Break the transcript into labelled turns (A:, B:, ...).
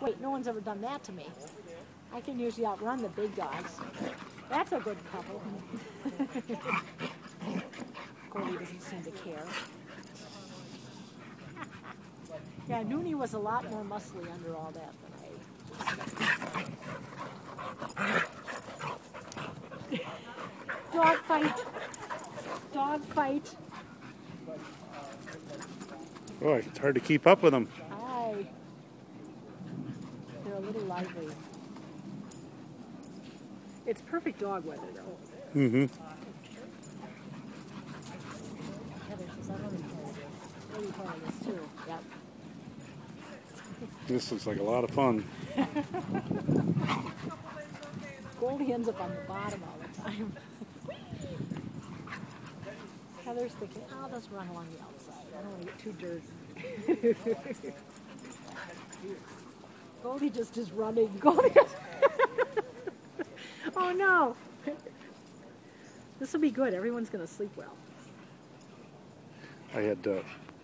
A: Wait, no one's ever done that to me. I can usually outrun the big dogs. That's a good couple. Goldie doesn't seem to care. Yeah, Noonie was a lot more muscly under all that than I. Dog fight. Dog fight.
B: Boy, it's hard to keep up with them.
A: Aye. They're a little lively. It's perfect dog weather, though.
B: Mm-hmm.
A: Heather says, I'm really proud of this, too. Yep.
B: This looks like a lot of fun.
A: Goldie ends up on the bottom all the time. Heather's thinking, I'll just run along the outside. I don't want to get too dirty. Goldie just is running. Goldie just... Oh no! This will be good. Everyone's going to sleep well.
B: I had